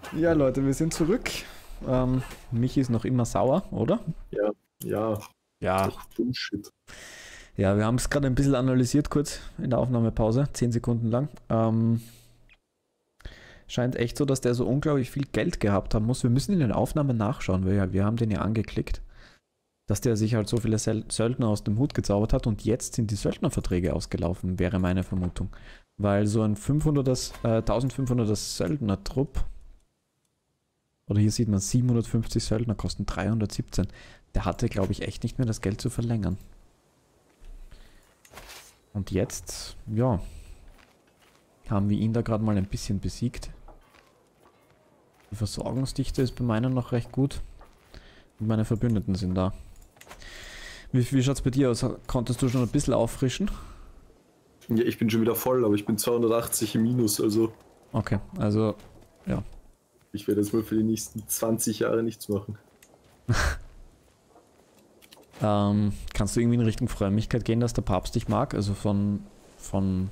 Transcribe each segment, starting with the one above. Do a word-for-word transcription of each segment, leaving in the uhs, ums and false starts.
Ja, Leute, wir sind zurück. Ähm, Michi ist noch immer sauer, oder? Ja, ja, Ja. doch Bullshit. Ja, wir haben es gerade ein bisschen analysiert, kurz in der Aufnahmepause, zehn Sekunden lang. Ähm, scheint echt so, dass der so unglaublich viel Geld gehabt haben muss. Wir müssen in den Aufnahmen nachschauen, weil ja, wir haben den ja angeklickt, dass der sich halt so viele Sel- Söldner aus dem Hut gezaubert hat und jetzt sind die Söldnerverträge ausgelaufen, wäre meine Vermutung. Weil so ein fünfhunderter, äh, eintausendfünfhunderter Söldner-Trupp, oder hier sieht man siebenhundertfünfzig Söldner kosten dreihundertsiebzehn. Der hatte, glaube ich, echt nicht mehr das Geld zu verlängern. Und jetzt, ja, haben wir ihn da gerade mal ein bisschen besiegt. Die Versorgungsdichte ist bei meinen noch recht gut. Und meine Verbündeten sind da. Wie, wie schaut es bei dir aus? Konntest du schon ein bisschen auffrischen? Ja, ich bin schon wieder voll, aber ich bin zweihundertachtzig im Minus, also Okay, also, ja. ich werde jetzt mal für die nächsten zwanzig Jahre nichts machen. Ähm, kannst du irgendwie in Richtung Frömmigkeit gehen, dass der Papst dich mag? Also von, von,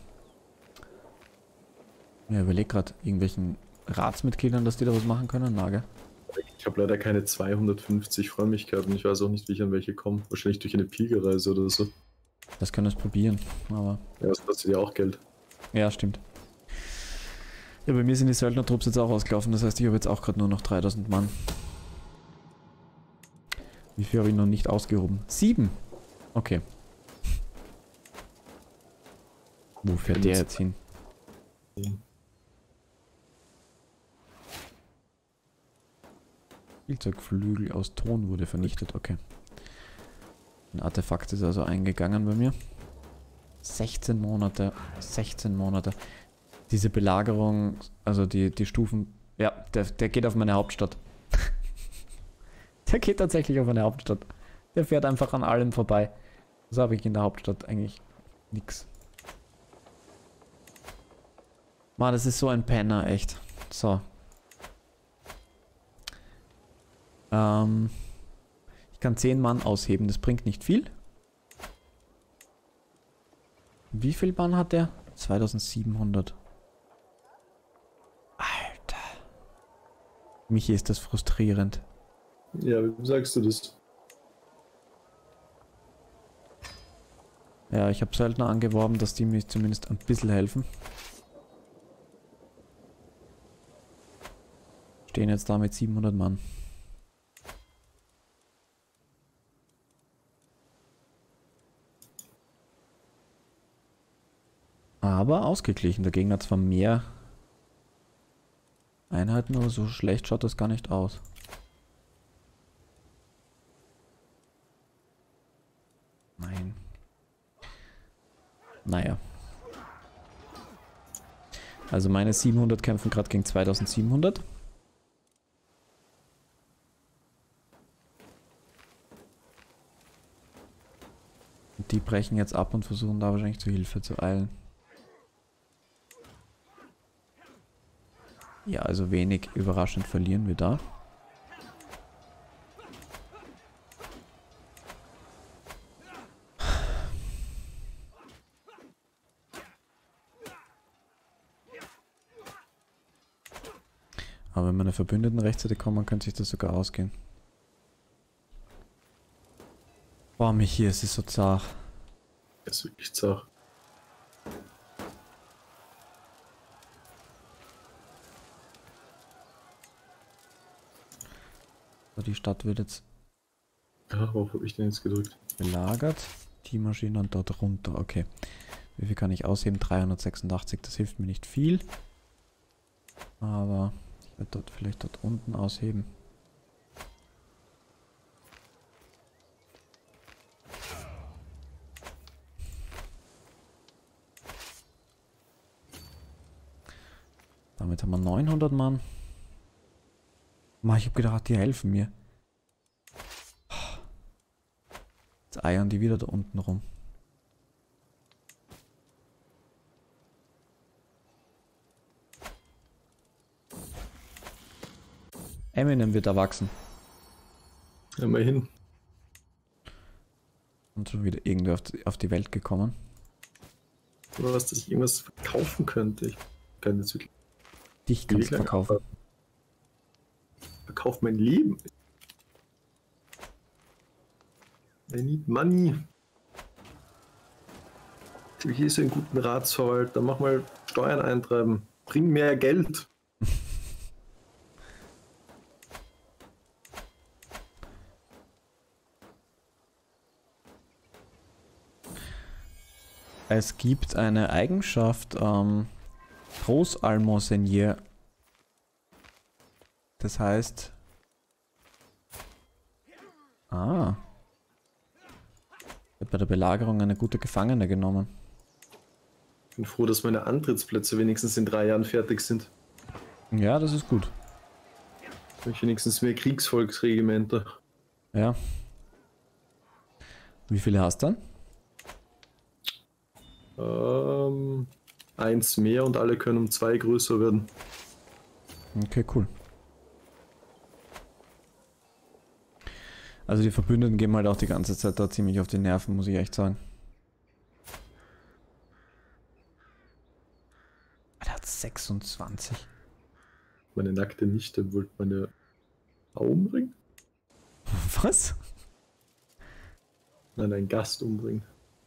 ja, überleg gerade, irgendwelchen Ratsmitgliedern, dass die da was machen können? Na, gell? Ich habe leider keine zweihundertfünfzig Frömmigkeiten. Ich weiß auch nicht, wie ich an welche komme. Wahrscheinlich durch eine Pilgerreise oder so. Das können wir probieren, aber... Ja, das kostet ja auch Geld. Ja, stimmt. Ja, bei mir sind die Söldnertrupps jetzt auch ausgelaufen, das heißt, ich habe jetzt auch gerade nur noch dreitausend Mann. Wie viel habe ich noch nicht ausgehoben? Sieben! Okay. Wo fährt der jetzt hin? Spielzeugflügel aus Ton wurde vernichtet, okay. Ein Artefakt ist also eingegangen bei mir. sechzehn Monate, sechzehn Monate. Diese Belagerung, also die, die Stufen, ja, der, der geht auf meine Hauptstadt. Der geht tatsächlich auf meine Hauptstadt. Der fährt einfach an allem vorbei. So habe ich in der Hauptstadt eigentlich nix. Mann, das ist so ein Penner, echt. So. Ähm, ich kann zehn Mann ausheben, das bringt nicht viel. Wie viel Mann hat der? zweitausendsiebenhundert. Alter. Michi, ist das frustrierend. Ja, wie sagst du das? Ja, ich habe Söldner angeworben, dass die mir zumindest ein bisschen helfen. Stehen jetzt da mit siebenhundert Mann. Aber ausgeglichen. Der Gegner hat zwar mehr Einheiten, aber so schlecht schaut das gar nicht aus. Nein. Naja. Also meine siebenhundert kämpfen gerade gegen zweitausendsiebenhundert. Und die brechen jetzt ab und versuchen da wahrscheinlich zu Hilfe zu eilen. Ja, also wenig überraschend verlieren wir da. Aber wenn meine Verbündeten rechtzeitig kommen, könnte sich das sogar ausgehen. Boah, mich hier, es ist so zart. Das ist wirklich zart. So, die Stadt wird jetzt Ja, worauf habe ich denn jetzt gedrückt? belagert. Die Maschinen dort runter, okay. Wie viel kann ich ausheben? dreihundertsechsundachtzig, das hilft mir nicht viel. Aber ich werde dort vielleicht dort unten ausheben. Damit haben wir neunhundert Mann. Mann, ich habe gedacht, die helfen mir. Jetzt eiern die wieder da unten rum. Eminem wird erwachsen. Immerhin. Und schon wieder irgendwie auf die, auf die Welt gekommen. Oder was, dass ich irgendwas verkaufen könnte. Ich kann jetzt wirklich. Dich kannst du verkaufen. Verkauf mein Leben. I need money. Ich will hier so einen guten Ratsverwalter. Mach mal Steuern eintreiben. Bring mehr Geld. Es gibt eine Eigenschaft, ähm, Großalmosenier. Das heißt... Ah. Ich habe bei der Belagerung eine gute Gefangene genommen. Ich bin froh, dass meine Antrittsplätze wenigstens in drei Jahren fertig sind. Ja, das ist gut. Habe ich wenigstens mehr Kriegsvolksregimenter. Ja. Wie viele hast du dann? Ähm, eins mehr und alle können um zwei größer werden. Okay, cool. Also die Verbündeten gehen halt auch die ganze Zeit da ziemlich auf die Nerven, muss ich echt sagen. Er hat sechsundzwanzig. Meine nackte Nichte wollte meine Frau umbringen? Was? Nein, einen Gast umbringen.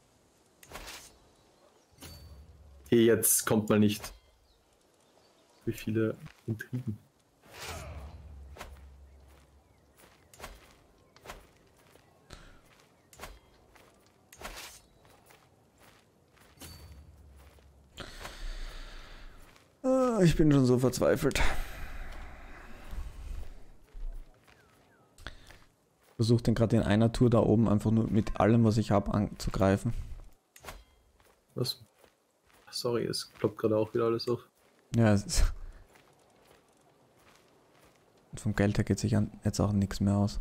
Hey, jetzt kommt mal nicht. Wie viele Intrigen. Ah, ich bin schon so verzweifelt. Ich versuche den gerade in einer Tour da oben einfach nur mit allem, was ich habe, anzugreifen. Was? Sorry, es ploppt gerade auch wieder alles auf. Ja, es ist... Und vom Geld her geht sich jetzt auch nichts mehr aus.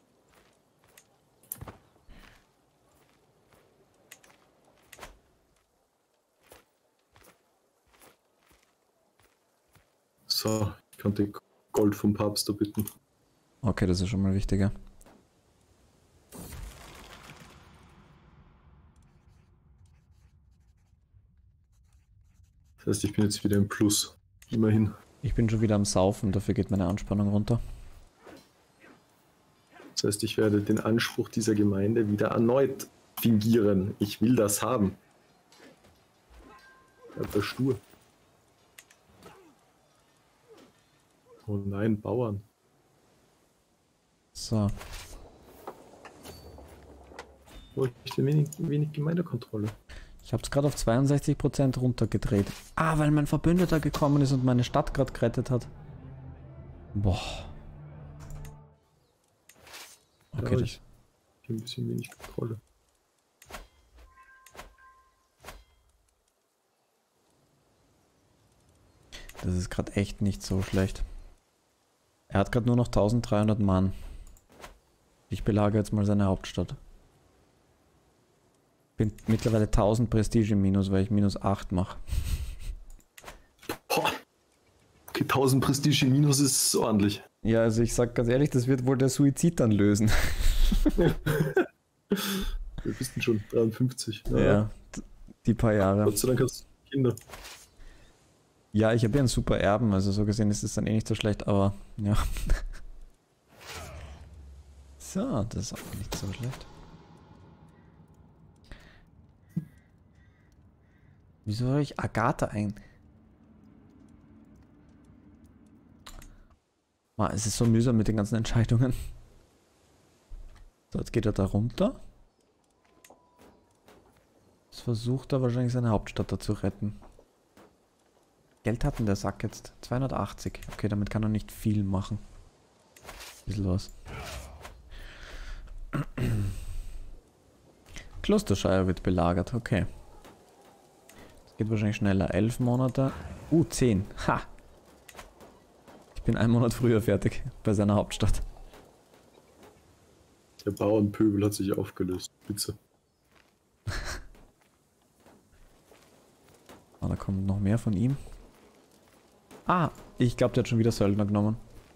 So, ich konnte Gold vom Papst da bitten. Okay, das ist schon mal wichtiger. Das heißt, ich bin jetzt wieder im Plus. Immerhin. Ich bin schon wieder am Saufen, dafür geht meine Anspannung runter. Das heißt, ich werde den Anspruch dieser Gemeinde wieder erneut fingieren. Ich will das haben. Aber stur. Oh nein, Bauern. So. Wo ich denn wenig, wenig Gemeindekontrolle. Ich habe es gerade auf zweiundsechzig Prozent runtergedreht. Ah, weil mein Verbündeter gekommen ist und meine Stadt gerade gerettet hat. Boah. Okay, Ja, das... ich habe ein bisschen wenig Kontrolle. Das ist gerade echt nicht so schlecht. Er hat gerade nur noch eintausenddreihundert Mann. Ich belagere jetzt mal seine Hauptstadt. Bin mittlerweile tausend Prestige im Minus, weil ich minus acht mache. Boah. Okay, tausend Prestige minus ist ordentlich. Ja, also ich sag ganz ehrlich, das wird wohl der Suizid dann lösen. Wir bist denn schon dreiundfünfzig. Ja, ja, die paar Jahre. Gott sei Dank hast du Kinder. Ja, ich habe ja einen super Erben, also so gesehen ist es dann eh nicht so schlecht, aber ja. So, das ist auch nicht so schlecht. Wieso soll ich Agatha ein... Man, es ist so mühsam mit den ganzen Entscheidungen. So, jetzt geht er da runter. Jetzt versucht er wahrscheinlich seine Hauptstadt da zu retten. Geld hat denn der Sack jetzt? zweihundertachtzig. Okay, damit kann er nicht viel machen. Bisschen was. Gloucestershire wird belagert, okay. Das geht wahrscheinlich schneller. elf Monate. Uh, zehn. Ha! Ich bin einen Monat früher fertig bei seiner Hauptstadt. Der Bauernpöbel hat sich aufgelöst. Bitte. Ah, da kommt noch mehr von ihm. Ah, ich glaube, der hat schon wieder Söldner genommen.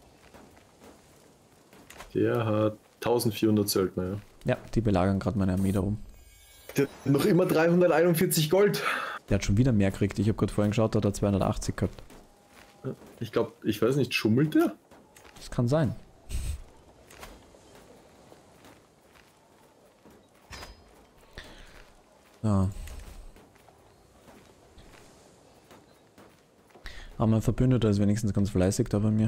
Der hat eintausendvierhundert Söldner, ja. Ja, die belagern gerade meine Armee darum. Der hat noch immer dreihunderteinundvierzig Gold. Der hat schon wieder mehr gekriegt. Ich habe gerade vorhin geschaut, da hat er zweihundertachtzig gehabt. Ich glaube, ich weiß nicht, schummelt der? Das kann sein. Ja. Aber mein Verbündeter ist wenigstens ganz fleißig da bei mir.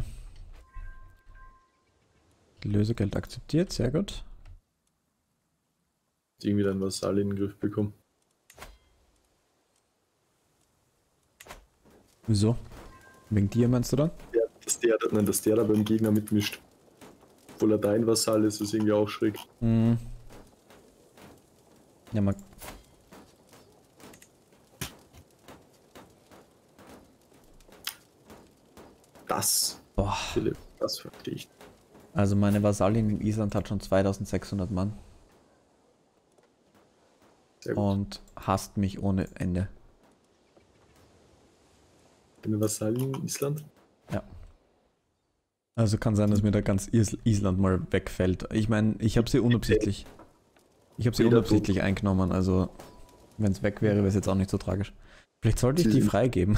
Lösegeld akzeptiert, sehr gut. Irgendwie dein Vasall in den Griff bekommen. Wieso? Wegen dir meinst du dann? Ja, dass der, nein, dass der da beim Gegner mitmischt. Obwohl er dein Vasall ist, ist irgendwie auch schräg. Mhm. Ja, man. Das, Boah. Philipp, das verstehe ich. Also meine Vasallin in Island hat schon zweitausendsechshundert Mann. Sehr gut. Und hasst mich ohne Ende. Eine Vasallin in Island? Ja. Also kann sein, dass mir da ganz Is Island mal wegfällt. Ich meine, ich habe sie unabsichtlich. Ich habe sie Wieder unabsichtlich eingenommen, also wenn es weg wäre, wäre es jetzt auch nicht so tragisch. Vielleicht sollte ich Sie die sind- freigeben.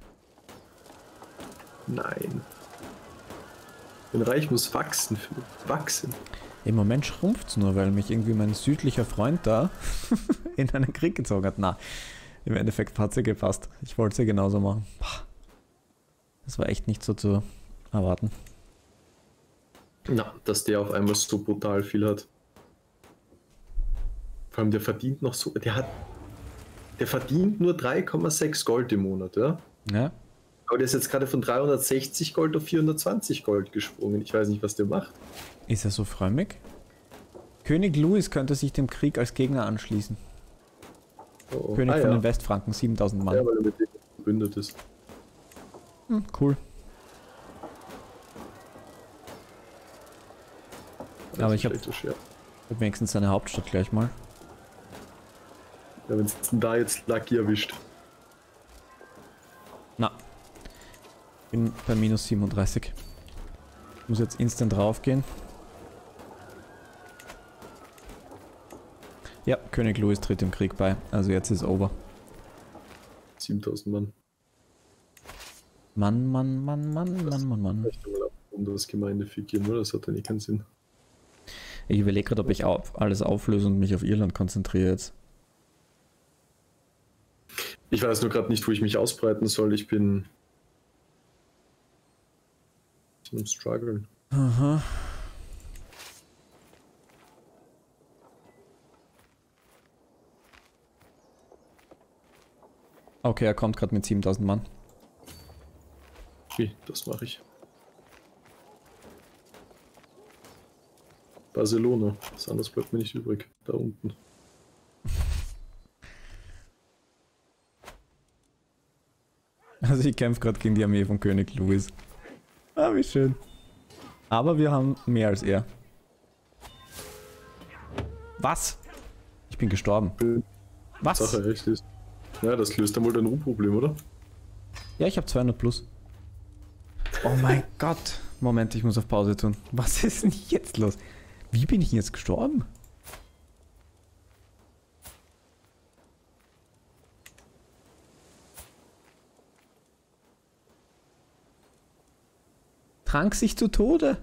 Nein. Ein Reich muss wachsen, Philipp. Wachsen. Im Moment schrumpft es nur, weil mich irgendwie mein südlicher Freund da in einen Krieg gezogen hat. Na, im Endeffekt hat sie gepasst. Ich wollte sie genauso machen. Pah. Das war echt nicht so zu erwarten. Na, dass der auf einmal so brutal viel hat. Vor allem, der verdient noch so. Der hat. Der verdient nur drei Komma sechs Gold im Monat, ja? Ja, Aber der ist jetzt gerade von dreihundertsechzig Gold auf vierhundertzwanzig Gold gesprungen. Ich weiß nicht, was der macht. ist er so frömmig? König Louis könnte sich dem Krieg als Gegner anschließen. Oh, oh. König ah, von ja. den Westfranken, siebentausend Mann. Ja, weil er mit dem verbündet ist. Hm, cool. Das Aber ist ich hab- schlecht, so schwer. Ich hab wenigstens seine Hauptstadt gleich mal. Ja, wenn es da jetzt Lucky erwischt. Na. Bin bei minus siebenunddreißig. Ich muss jetzt instant raufgehen. Ja, König Louis tritt dem Krieg bei. Also jetzt ist over. siebentausend Mann. Mann, Mann, Mann, Mann, Mann, Mann, Mann. Vielleicht mal ab, um das Gemeindevieh gehen, oder? Das hat ja nicht keinen Sinn. Ich überlege gerade, ob ich auf alles auflöse und mich auf Irland konzentriere jetzt. Ich weiß nur gerade nicht, wo ich mich ausbreiten soll. Ich bin. Ich bin im Struggeln. Aha. Okay, er kommt gerade mit siebentausend Mann. Wie, das mache ich. Barcelona. Was anderes bleibt mir nicht übrig. Da unten. Also ich kämpfe gerade gegen die Armee von König Louis. Ah, wie schön. Aber wir haben mehr als er. Was? Ich bin gestorben. Was? Sache echt ist. Ja, das löst einmal dein Ruhmproblem, oder? Ja, ich habe zweihundert plus. Oh mein Gott. Moment, ich muss auf Pause tun. Was ist denn jetzt los? Wie bin ich jetzt gestorben? Trank sich zu Tode.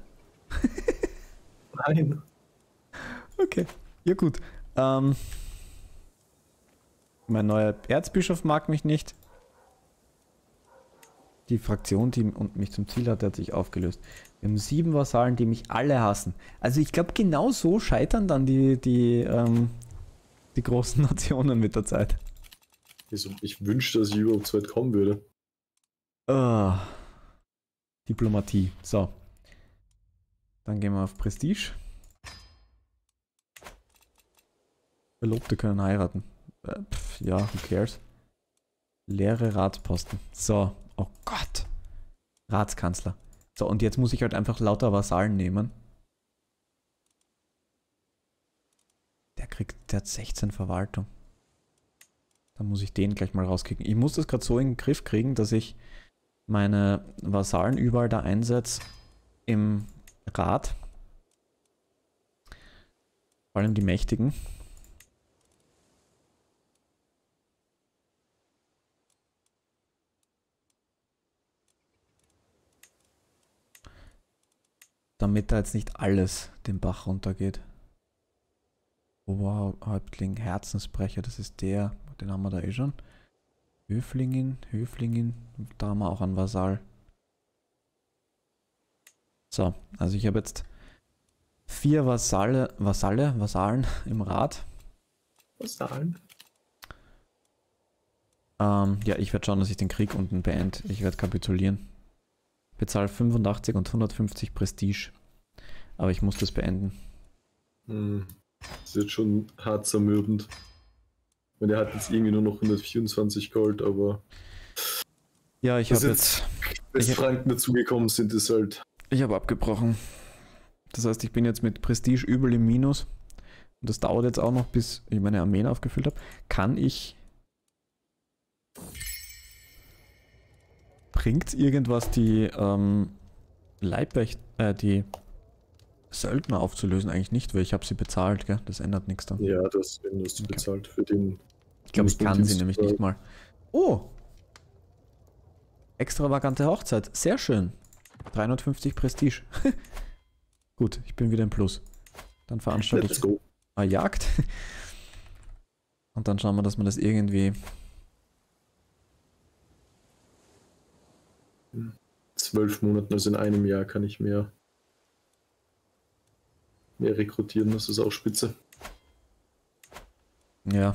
Nein. Okay. Ja gut. Ähm, mein neuer Erzbischof mag mich nicht. Die Fraktion, die mich zum Ziel hatte, hat sich aufgelöst. Wir haben sieben Vasallen, die mich alle hassen. Also ich glaube, genau so scheitern dann die, die, ähm, die großen Nationen mit der Zeit. Also, ich wünschte, dass ich überhaupt so weit kommen würde. Ah. Diplomatie. So. Dann gehen wir auf Prestige. Verlobte können heiraten. Äh, pf, ja, who cares? Leere Ratsposten. So. Oh Gott. Ratskanzler. So, und jetzt muss ich halt einfach lauter Vasallen nehmen. Der kriegt, der hat sechzehn Verwaltung. Dann muss ich den gleich mal rauskicken. Ich muss das gerade so in den Griff kriegen, dass ich meine Vasallen überall da einsetze im Rat. Vor allem die Mächtigen. Damit da jetzt nicht alles den Bach runtergeht. Oberhäuptling, Herzensbrecher, das ist der, den haben wir da eh schon. Höflingen, Höflingen, da haben wir auch einen Vasall. So, also ich habe jetzt vier Vasalle, Vasalle, Vasallen im Rat. Vasallen? Ähm, ja, ich werde schauen, dass ich den Krieg unten beende. Ich werde kapitulieren. Bezahle fünfundachtzig und hundertfünfzig Prestige. Aber ich muss das beenden. Hm. Das ist jetzt schon hart zermürbend. Und er hat jetzt irgendwie nur noch hundertvierundzwanzig Gold, aber... Ja, ich habe jetzt... Bis Franken dazugekommen sind, ist halt... Ich habe abgebrochen. Das heißt, ich bin jetzt mit Prestige übel im Minus. Und das dauert jetzt auch noch, bis ich meine Armeen aufgefüllt habe. Kann ich... Bringt irgendwas, die ähm, Leibwächter, äh, die Söldner aufzulösen? Eigentlich nicht, weil ich habe sie bezahlt, gell? Das ändert nichts dann. Ja, das hast du Okay. bezahlt für den... Ich glaube, ich kann sie nämlich äh, nicht mal. Oh! Extravagante Hochzeit. Sehr schön. dreihundertfünfzig Prestige. Gut, ich bin wieder im Plus. Dann veranstalte Let's ich go. eine Jagd. Und dann schauen wir, dass wir das irgendwie... Zwölf Monaten, also in einem Jahr kann ich mehr, mehr rekrutieren, das ist auch spitze. Ja.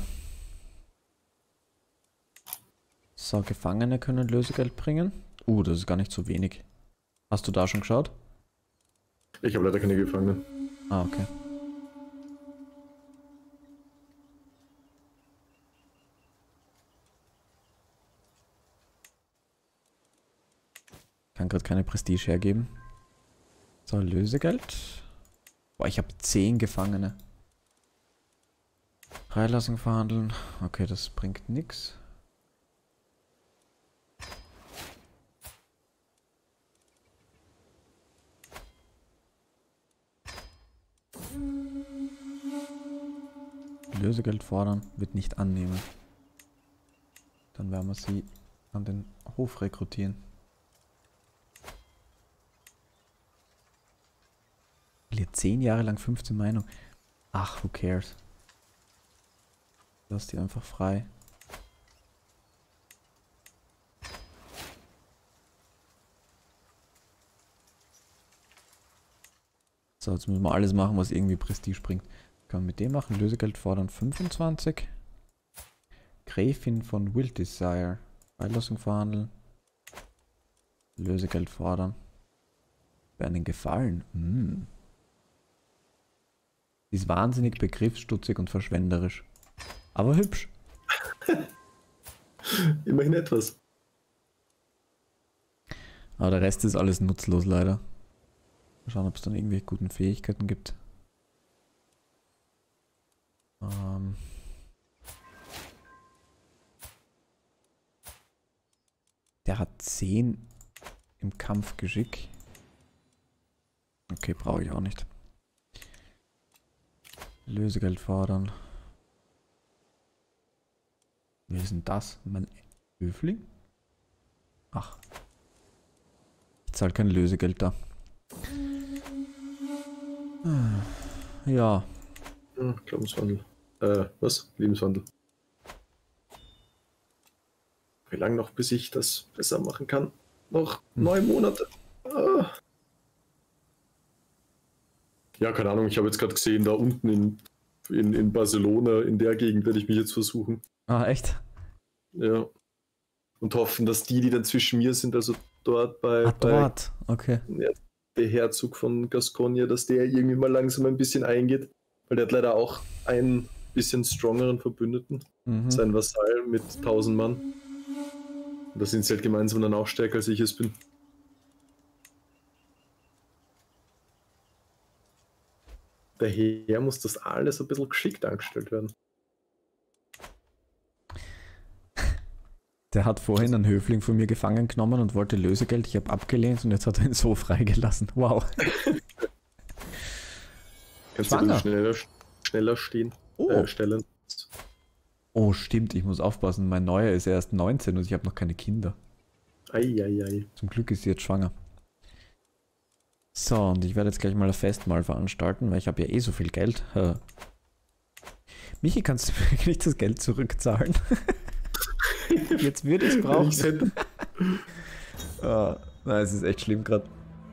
So, Gefangene können Lösegeld bringen. Uh, das ist gar nicht so wenig. Hast du da schon geschaut? Ich habe leider keine Gefangenen. Ah, okay. Kann gerade keine Prestige hergeben. So, Lösegeld. Boah, ich habe zehn Gefangene. Freilassung verhandeln. Okay, das bringt nichts. Lösegeld fordern, wird nicht annehmen. Dann werden wir sie an den Hof rekrutieren. Verliert zehn Jahre lang fünfzehn Meinung. Ach, who cares? Lass die einfach frei. So, jetzt müssen wir alles machen, was irgendwie Prestige bringt. Können wir mit dem machen? Lösegeld fordern fünfundzwanzig. Gräfin von Wildesire. Freilassung verhandeln. Lösegeld fordern. Bei einen Gefallen. Hm. Die ist wahnsinnig begriffsstutzig und verschwenderisch. Aber hübsch. Immerhin etwas. Aber der Rest ist alles nutzlos leider. Mal schauen, ob es dann irgendwelche guten Fähigkeiten gibt. Ähm. Der hat zehn im Kampfgeschick. Okay, brauche ich auch nicht. Lösegeld fordern. Wer ist denn das? Mein Höfling? Ach. Ich zahle kein Lösegeld da. Ja. Ja, Glaubenswandel. Äh, was? Lebenswandel. Wie lange noch, bis ich das besser machen kann? Noch neun Monate. Ah. Ja, keine Ahnung, ich habe jetzt gerade gesehen, da unten in, in, in Barcelona, in der Gegend werde ich mich jetzt versuchen. Ah, echt? Ja. Und hoffen, dass die, die dann zwischen mir sind, also dort bei, Ah, bei dort. Okay. ja, der Herzog von Gascogne, dass der irgendwie mal langsam ein bisschen eingeht. Weil der hat leider auch einen bisschen strongeren Verbündeten. Mhm. Sein Vasall mit tausend Mann. Und da sind sie halt gemeinsam dann auch stärker, als ich es bin. Daher muss das alles ein bisschen geschickt angestellt werden. Der hat vorhin einen Höfling von mir gefangen genommen und wollte Lösegeld. Ich habe abgelehnt und jetzt hat er ihn so freigelassen. Wow. Kannst Schwanger. du schneller, schneller stehen? Oh. Äh, stellen? Oh, stimmt. Ich muss aufpassen. Mein Neuer ist erst neunzehn und ich habe noch keine Kinder. Eieiei. Zum Glück ist sie jetzt schwanger. So, und ich werde jetzt gleich mal ein Festmahl veranstalten, weil ich habe ja eh so viel Geld. Äh. Michi, kannst du mir wirklich das Geld zurückzahlen? Jetzt würde ich es brauchen. Ich hätte. Ah, nein, es ist echt schlimm gerade.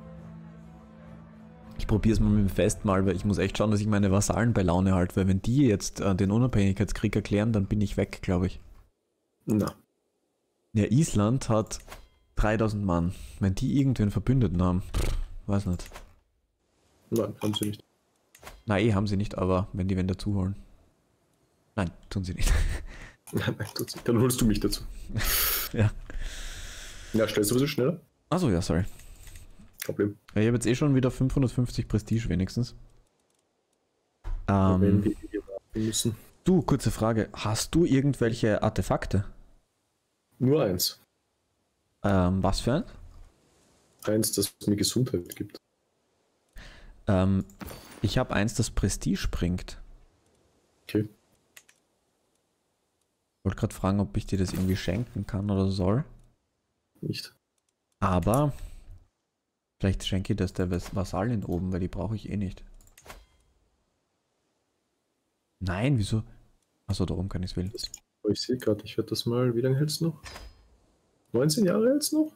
Ich probiere es mal mit dem Festmahl, weil ich muss echt schauen, dass ich meine Vasallen bei Laune halte, weil wenn die jetzt äh, den Unabhängigkeitskrieg erklären, dann bin ich weg, glaube ich. Na. Ja, Island hat dreitausend Mann. Wenn die irgendwen Verbündeten haben, pff, weiß nicht. Nein, haben sie nicht. Nein, eh haben sie nicht, aber wenn die wen dazu holen. Nein, tun sie nicht. Nein, nein, tut's nicht. Dann holst du mich dazu. Ja. Ja, stellst du ein bisschen schneller? Achso, ja, sorry. Problem. Ja, ich habe jetzt eh schon wieder fünfhundertfünfzig Prestige wenigstens. Da Ähm, werden wir hier warten müssen. du, kurze Frage. Hast du irgendwelche Artefakte? Nur eins. Ähm, was für ein? Eins, das mir Gesundheit gibt. Ähm, ich habe eins, das Prestige bringt. Okay. Ich wollte gerade fragen, ob ich dir das irgendwie schenken kann oder soll. Nicht. Aber vielleicht schenke ich das der Vas- Vasallin oben, weil die brauche ich eh nicht. Nein, wieso? Achso, da oben kann ich es wählen. Oh, ich sehe gerade, ich werde das mal. Wie lange hält's noch? neunzehn Jahre hält's noch?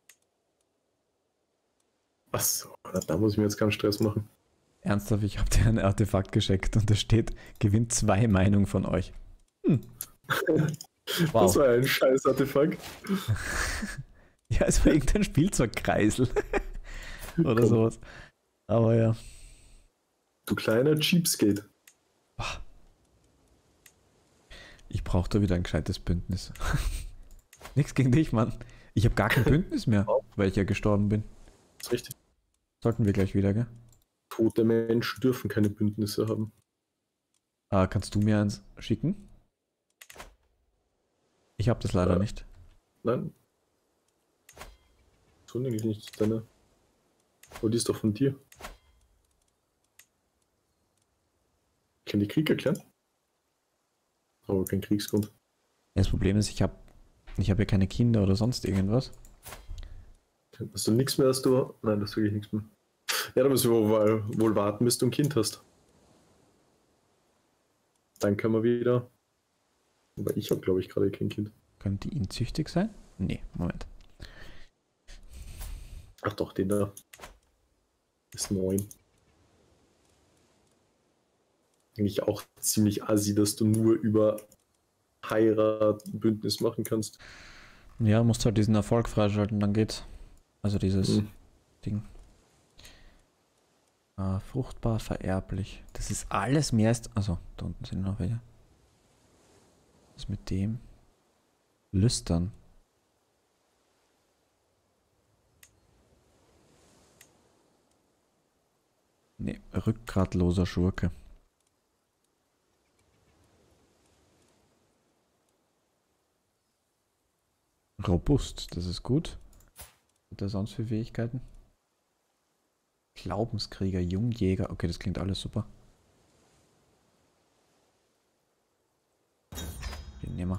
Achso, da muss ich mir jetzt keinen Stress machen. Ernsthaft, ich habe dir ein Artefakt geschenkt und da steht, gewinnt zwei Meinungen von euch. Hm. Wow. Das war ein scheiß Artefakt. Ja, es war irgendein Spielzeugkreisel. Oder Komm. sowas. Aber ja. Du kleiner Cheapskate. Boah. Ich brauche da wieder ein gescheites Bündnis. Nix gegen dich, Mann. Ich habe gar kein Bündnis mehr, weil ich ja gestorben bin. Das ist richtig. Sollten wir gleich wieder, gell? Tote Menschen dürfen keine Bündnisse haben. Ah, kannst du mir eins schicken? Ich habe das leider Ja. nicht. Nein. So nämlich nicht deine. Oh, die ist doch von dir. Kann die Krieg erklären? Aber kein Kriegsgrund. Das Problem ist, ich habe ich hab ja keine Kinder oder sonst irgendwas. Hast du nichts mehr, hast du. Nein, das ist wirklich nichts mehr. Ja, da müssen wir wohl, wohl warten, bis du ein Kind hast. Dann können wir wieder. Aber ich habe, glaube ich, gerade kein Kind. Könnte die inzüchtig sein? Nee, Moment. Ach doch, den da. Ist neun. Eigentlich auch ziemlich assi, dass du nur über Heirat ein Bündnis machen kannst. Ja, musst halt diesen Erfolg freischalten, dann geht's. Also dieses Hm. Ding. Äh, fruchtbar, vererblich. Das ist alles mehr als... Also, da unten sind noch welche. Was ist mit dem? Lüstern. Nee, rückgratloser Schurke. Robust, das ist gut. Was hat er sonst für Fähigkeiten? Glaubenskrieger, Jungjäger. Okay, das klingt alles super. Den nehmen wir.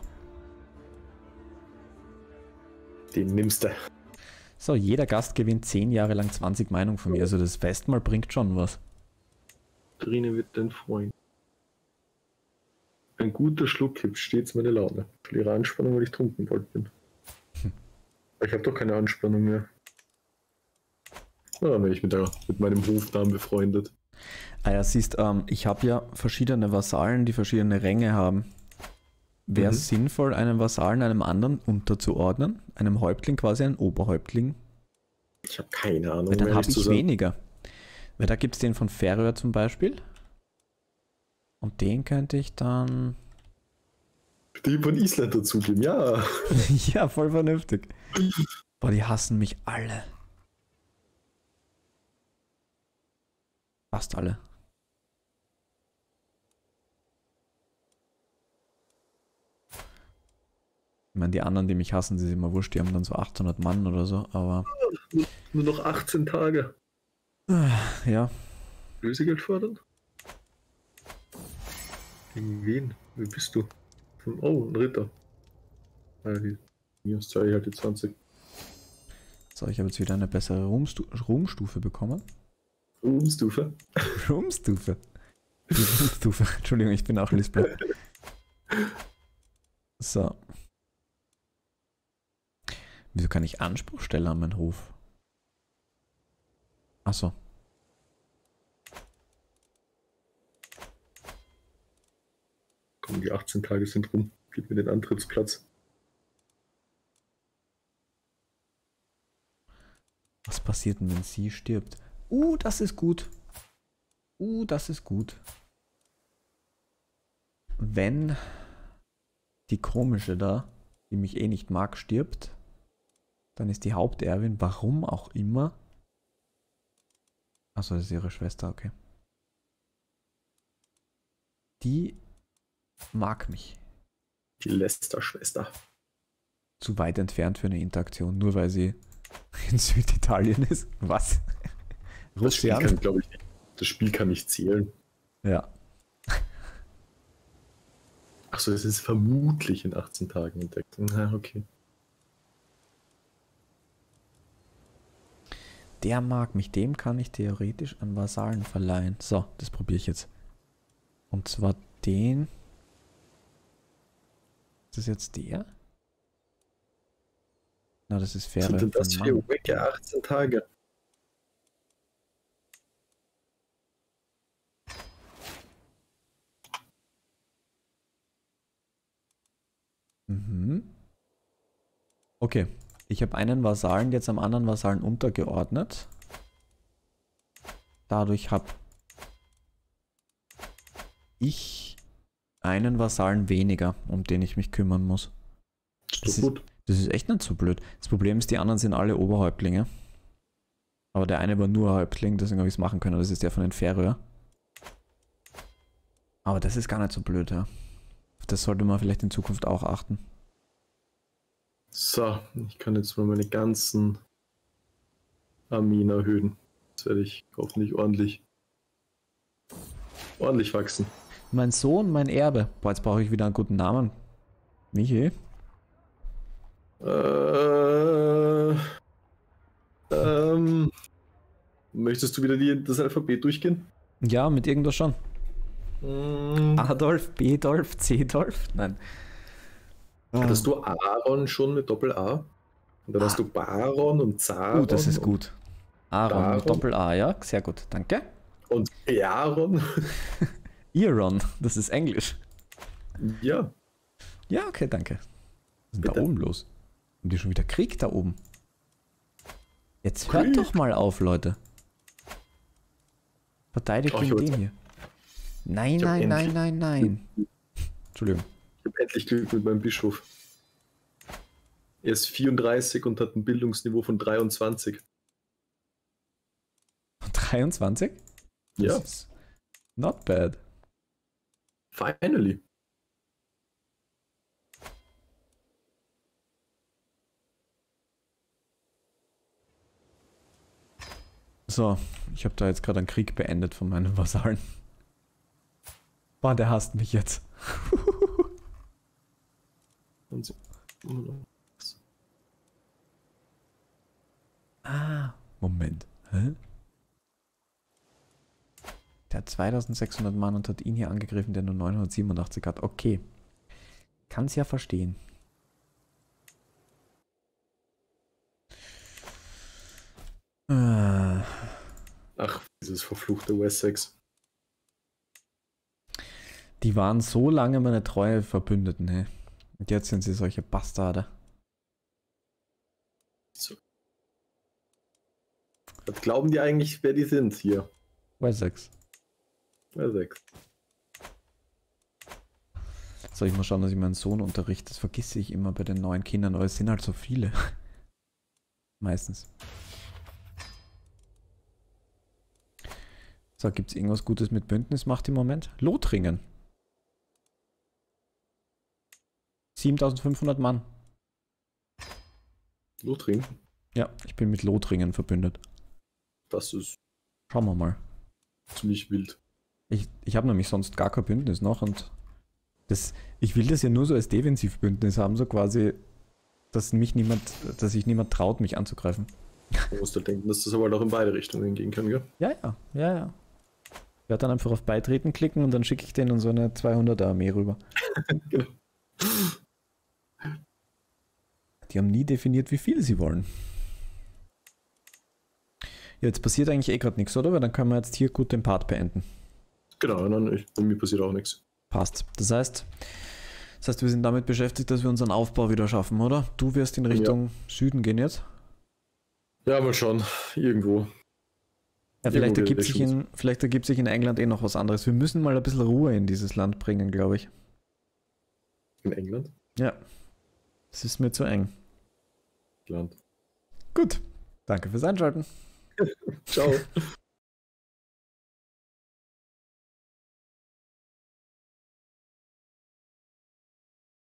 Den nimmst du. So, jeder Gast gewinnt zehn Jahre lang zwanzig Meinungen von mir. Also das Festmahl bringt schon was. Trine wird dein Freund. Ein guter Schluck hebt stets meine Laune. Verliere Anspannung, weil ich trunken bald bin. Hm. Ich habe doch keine Anspannung mehr. Na, dann bin ich mit, der, mit meinem Hofnamen befreundet. Ah ja, siehst, ähm, ich habe ja verschiedene Vasallen, die verschiedene Ränge haben. Wäre es Mhm. sinnvoll, einen Vasallen einem anderen unterzuordnen? Einem Häuptling quasi einen Oberhäuptling? Ich habe keine Ahnung. Weil dann um habe ehrlich zu ich sein. weniger. Weil da gibt es den von Färöer zum Beispiel. Und den könnte ich dann... Die von Island dazugeben, ja. Ja, voll vernünftig. Boah, die hassen mich alle. Fast alle. Ich meine, die anderen, die mich hassen, die sind immer wurscht, die haben dann so achthundert Mann oder so, aber... Nur noch achtzehn Tage. Ja, Lösegeld fordern? Gegen wen? Wie bist du? Von, oh, ein Ritter. Ah, die, hier zahle ich halt die zwanzig. so, ich habe jetzt wieder eine bessere Ruhmstu Ruhmstufe bekommen. Umstufe. Rumstufe. Die Rumstufe. Entschuldigung, ich bin auch Lispler. So. Wieso kann ich Anspruch stellen an meinen Hof? Achso. Komm, die achtzehn Tage sind rum. Gib mir den Antrittsplatz. Was passiert denn, wenn sie stirbt? Uh, das ist gut. Uh, das ist gut. Wenn die komische da, die mich eh nicht mag, stirbt, dann ist die Haupterbin, warum auch immer. Achso, das ist ihre Schwester, okay. Die mag mich. Die Lester-Schwester. Zu weit entfernt für eine Interaktion, nur weil sie in Süditalien ist. Was? Das Spiel Russian? kann, glaube ich, nicht. Das Spiel kann nicht zählen. Ja. Achso, es ist vermutlich in achtzehn Tagen entdeckt. Na, okay. Der mag mich, dem kann ich theoretisch an Vasallen verleihen. So, das probiere ich jetzt. Und zwar den. Ist das jetzt der? Na, das ist fair. Was sind denn das für wicke achtzehn Tage? Mhm. Okay. Ich habe einen Vasallen jetzt am anderen Vasallen untergeordnet. Dadurch habe ich einen Vasallen weniger, um den ich mich kümmern muss. Ist Das doch gut. Das ist echt nicht so blöd. Das Problem ist, die anderen sind alle Oberhäuptlinge. Aber der eine war nur Häuptling, deswegen habe ich es machen können. Das ist der von den Färöer. Aber das ist gar nicht so blöd, ja. Auf das sollte man vielleicht in Zukunft auch achten. So, ich kann jetzt mal meine ganzen Armeen erhöhen. Jetzt werde ich hoffentlich ordentlich, ordentlich wachsen. Mein Sohn, mein Erbe. Boah, jetzt brauche ich wieder einen guten Namen. Michi? Äh, ähm, möchtest du wieder die, das Alphabet durchgehen? Ja, mit irgendwas schon. Hm. Adolf, Bedolf, Cedolf? Nein. Hattest du Aaron schon mit Doppel-A? Und dann hast du Baron und Zaron. Uh, das ist gut. Aaron Baron. mit Doppel-A, ja? Sehr gut, danke. Und Aaron. Aaron, das ist Englisch. Ja. Ja, okay, danke. Was ist denn da Bitte. oben los? Haben die schon wieder Krieg da oben? Jetzt hört Krieg? doch mal auf, Leute. Verteidigt Oh, ich gegen wollte- den hier. Nein, Ich hab nein, nein, endlich- nein, nein. Entschuldigung. Ich habe endlich Glück mit meinem Bischof. Er ist vierunddreißig und hat ein Bildungsniveau von dreiundzwanzig. dreiundzwanzig? Das Ja, ist not bad. finally. So, ich habe da jetzt gerade einen Krieg beendet von meinen Vasallen. Boah, der hasst mich jetzt. Und so. Ah, Moment. Hä? Der hat zweitausendsechshundert Mann und hat ihn hier angegriffen, der nur neunhundertsiebenundachtzig hat. Okay. Kann's ja verstehen. Äh, Ach, dieses verfluchte Wessex. die waren so lange meine treue Verbündeten, hey. Und jetzt sind sie solche Bastarde. So. Was glauben die eigentlich, wer die sind hier? Wessex. Wessex. Soll ich mal schauen, dass ich meinen Sohn unterrichte? Das vergesse ich immer bei den neuen Kindern, aber es sind halt so viele. Meistens. So, gibt es irgendwas Gutes mit Bündnismacht im Moment? Lothringen. siebentausendfünfhundert Mann. Lothringen? Ja, ich bin mit Lothringen verbündet. Das ist Schauen wir mal. ziemlich wild. Ich, ich habe nämlich sonst gar kein Bündnis noch und das, ich will das ja nur so als Defensivbündnis haben, so quasi, dass mich niemand, dass sich niemand traut, mich anzugreifen. Man muss da denken, dass das aber halt auch in beide Richtungen gehen kann, gell? Ja, ja, ja, ja. Ich werde dann einfach auf Beitreten klicken und dann schicke ich denen so eine zweihunderter Armee rüber. Genau. Die haben nie definiert, wie viel sie wollen. Ja, jetzt passiert eigentlich eh gerade nichts, oder? Weil dann können wir jetzt hier gut den Part beenden. Genau, nein, ich, bei mir passiert auch nichts. Passt. Das heißt, das heißt, wir sind damit beschäftigt, dass wir unseren Aufbau wieder schaffen, oder? Du wirst in Richtung ja. Süden gehen jetzt? Ja, mal schauen. Irgendwo. Ja, vielleicht ergibt, sich in, vielleicht ergibt sich in England eh noch was anderes. Wir müssen mal ein bisschen Ruhe in dieses Land bringen, glaube ich. In England? Ja. Es ist mir zu eng. Land. Gut. Danke fürs Einschalten. Ciao.